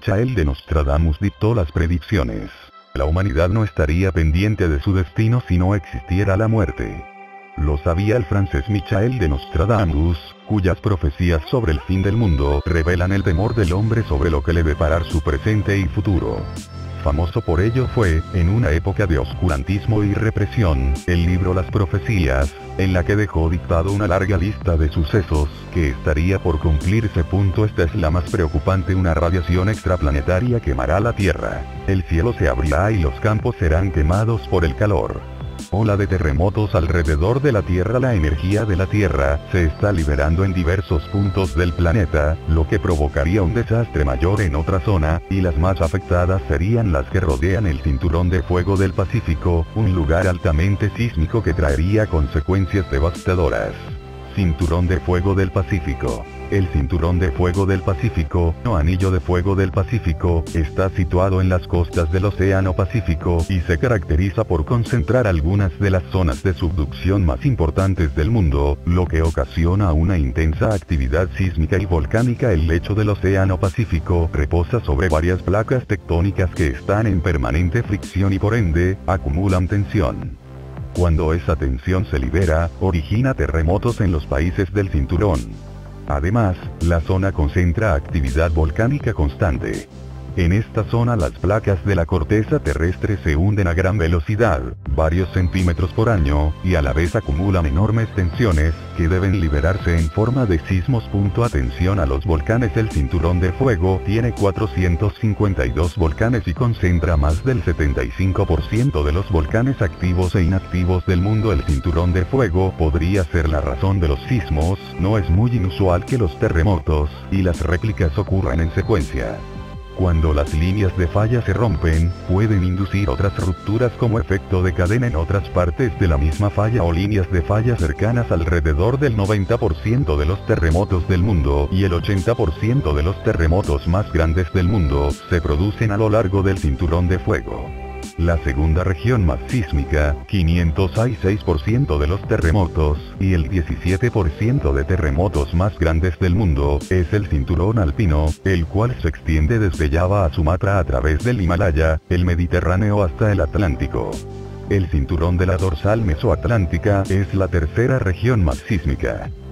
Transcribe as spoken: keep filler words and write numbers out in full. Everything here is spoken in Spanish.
Michael de Nostradamus dictó las predicciones. La humanidad no estaría pendiente de su destino si no existiera la muerte. Lo sabía el francés Michael de Nostradamus, cuyas profecías sobre el fin del mundo revelan el temor del hombre sobre lo que le deparar su presente y futuro. Famoso por ello fue, en una época de oscurantismo y represión, el libro Las Profecías, en la que dejó dictado una larga lista de sucesos, que estaría por cumplirse. Esta es la más preocupante: una radiación extraplanetaria quemará la Tierra. El cielo se abrirá y los campos serán quemados por el calor. Ola de terremotos alrededor de la Tierra. La energía de la Tierra se está liberando en diversos puntos del planeta, lo que provocaría un desastre mayor en otra zona, y las más afectadas serían las que rodean el Cinturón de Fuego del Pacífico, un lugar altamente sísmico que traería consecuencias devastadoras. Cinturón de Fuego del Pacífico. El Cinturón de Fuego del Pacífico, o Anillo de Fuego del Pacífico, está situado en las costas del Océano Pacífico y se caracteriza por concentrar algunas de las zonas de subducción más importantes del mundo, lo que ocasiona una intensa actividad sísmica y volcánica. El lecho del Océano Pacífico reposa sobre varias placas tectónicas que están en permanente fricción y por ende, acumulan tensión. Cuando esa tensión se libera, origina terremotos en los países del cinturón. Además, la zona concentra actividad volcánica constante. En esta zona las placas de la corteza terrestre se hunden a gran velocidad, varios centímetros por año, y a la vez acumulan enormes tensiones, que deben liberarse en forma de sismos. Atención a los volcanes. El Cinturón de Fuego tiene cuatrocientos cincuenta y dos volcanes y concentra más del setenta y cinco por ciento de los volcanes activos e inactivos del mundo. El Cinturón de Fuego podría ser la razón de los sismos. No es muy inusual que los terremotos y las réplicas ocurran en secuencia. Cuando las líneas de falla se rompen, pueden inducir otras rupturas como efecto de cadena en otras partes de la misma falla o líneas de falla cercanas. Alrededor del noventa por ciento de los terremotos del mundo y el ochenta por ciento de los terremotos más grandes del mundo se producen a lo largo del Cinturón de Fuego. La segunda región más sísmica, quinientos seis por ciento de los terremotos, y el diecisiete por ciento de terremotos más grandes del mundo, es el Cinturón Alpino, el cual se extiende desde Java a Sumatra a través del Himalaya, el Mediterráneo hasta el Atlántico. El Cinturón de la Dorsal Mesoatlántica es la tercera región más sísmica.